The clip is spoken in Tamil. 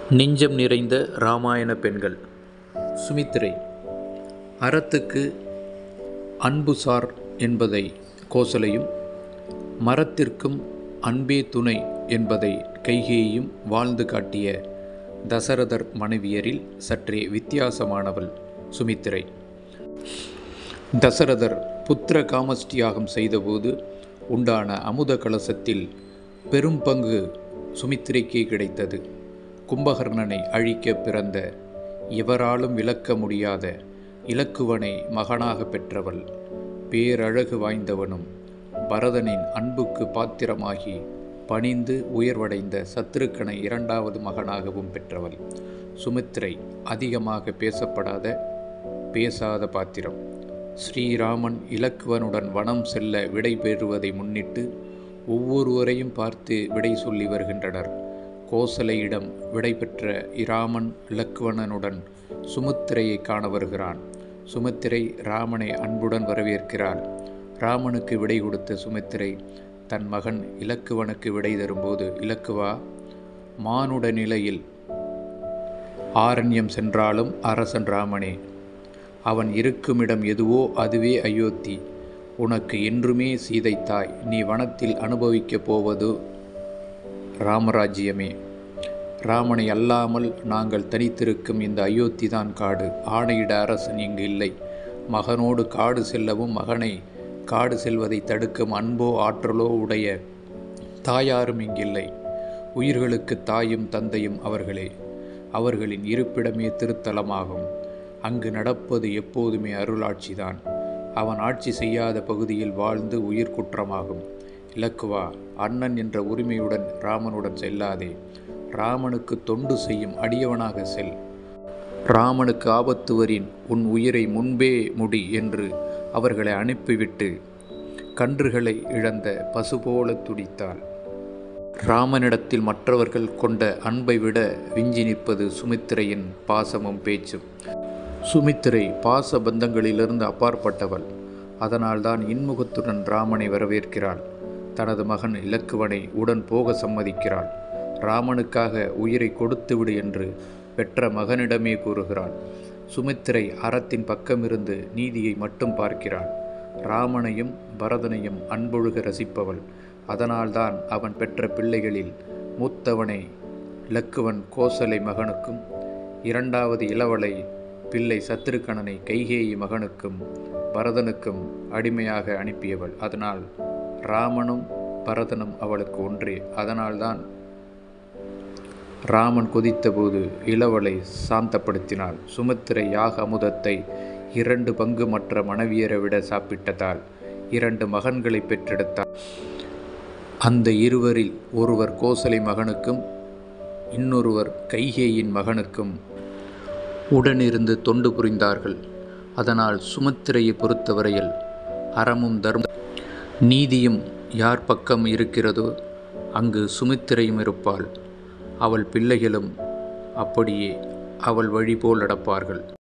நெஞ்சம் நிறைந்த இராமாயண பெண்கள். சுமித்திரை. அறத்துக்கு அன்புசார் என்பதை கோசலையும், மரத்திற்கும் அன்பே துணை என்பதை கைகேயியும் வாழ்ந்து காட்டிய தசரதர் மனைவியரில் சற்றே வித்தியாசமானவள் சுமித்திரை. தசரதர் புத்திர காமஷ்டியாகம் செய்தபோது உண்டான அமுத கலசத்தில் பெரும் பங்கு சுமித்திரைக்கே கிடைத்தது. கும்பகர்ணனை அழிக்க பிறந்த எவராலும் விளக்க முடியாத இலக்குவனை மகனாக பெற்றவள். பேரழகு வாய்ந்தவனும் பரதனின் அன்புக்கு பாத்திரமாகி பணிந்து உயர்வடைந்த சத்ருக்கனை இரண்டாவது மகனாகவும் பெற்றவள். சுமித்திரை அதிகமாக பேசாத பாத்திரம். ஸ்ரீராமன் இலக்குவனுடன் வனம் செல்ல விடை பெறுவதை முன்னிட்டு ஒவ்வொருவரையும் பார்த்து விடை சொல்லி வருகின்றனர். கோசலையிடம் விடை பெற்ற இராமன் இலக்குவனுடன் சுமித்திரையை காண வருகிறான். சுமித்திரை ராமனை அன்புடன் வரவேற்கிறாள். ராமனுக்கு விடை கொடுத்த சுமித்திரை தன் மகன் இலக்குவனுக்கு விடை தரும்போது, இலக்குவா, மானுட நிலையில் ஆரண்யம் சென்றாலும் அரசன் ராமனே. அவன் இருக்குமிடம் எதுவோ அதுவே அயோத்தி. உனக்கு என்றுமே சீதை தாய். நீ வனத்தில் அனுபவிக்கப் போவது ராமராஜ்யமே. ராமனை அல்லாமல் நாங்கள் தனித்திருக்கும் இந்த அயோத்தி தான் காடு. ஆணையிட அரசன் இங்கு இல்லை. மகனோடு காடு செல்லவும் மகனை காடு செல்வதை தடுக்கும் அன்போ ஆற்றலோ உடைய தாயாரும் இங்கில்லை. உயிர்களுக்கு தாயும் தந்தையும் அவர்களே. அவர்களின் இருப்பிடமே திருத்தலமாகும். அங்கு நடப்பது எப்போதுமே அருளாட்சிதான். அவன் ஆட்சி செய்யாத பகுதியில் வாழ்ந்து உயிர் குற்றமாகும். இலக்குவா, அண்ணன் என்ற உரிமையுடன் ராமனுடன் செல்லாதே. ராமனுக்கு தொண்டு செய்யும் அடியவனாக செல். ராமனுக்கு ஆபத்து வரின் உன் உயிரை முன்பே முடி என்று அவர்களை அனுப்பிவிட்டு கன்றுகளை இழந்த பசு போல துடித்தாள். ராமனிடத்தில் மற்றவர்கள் கொண்ட அன்பை விட விஞ்சி நிற்பது சுமித்திரையின் பாசமும் பேச்சும். சுமித்திரை பாச பந்தங்களிலிருந்து அப்பாற்பட்டவள். அதனால்தான் இன்முகத்துடன் ராமனை வரவேற்கிறாள். தனது மகன் இலக்குவனை உடன் போக சம்மதிக்கிறாள். ராமனுக்காக உயிரை கொடுத்துவிடு என்று பெற்ற மகனிடமே கூறுகிறாள். சுமித்திரை அறத்தின் பக்கமிருந்து நீதியை மட்டும் பார்க்கிறாள். ராமனையும் பரதனையும் அன்பொழுக ரசிப்பவள். அதனால்தான் அவன் பெற்ற பிள்ளைகளில் மூத்தவனை இலக்குவன் கோசலை மகனுக்கும், இரண்டாவது இளவலை பிள்ளை சத்ருக்கணனை கைகேயி மகனுக்கும் பரதனுக்கும் அடிமையாக அனுப்பியவள். அதனால் ராமனும் பரதனும் அவளுக்கு ஒன்றே. அதனால்தான் ராமன் கொதித்தபோது இளவலை சாந்தப்படுத்தினாள். சுமித்திரை யாக அமுதத்தை 2 பங்கு மற்ற மனைவியரை விட சாப்பிட்டதால் 2 மகன்களை பெற்றெடுத்தாள். அந்த இருவரில் ஒருவர் கோசலை மகனுக்கும் இன்னொருவர் கைகேயின் மகனுக்கும் உடனிருந்து தொண்டு புரிந்தார்கள். அதனால் சுமித்திரையை பொறுத்தவரையில் அறமும் தர்ம நீதியும் யார் பக்கம் இருக்கிறதோ அங்கு சுமித்திரையும் இருப்பாள். அவள் பிள்ளைகளும் அப்படியே அவள் வழி போல் நடப்பார்கள்.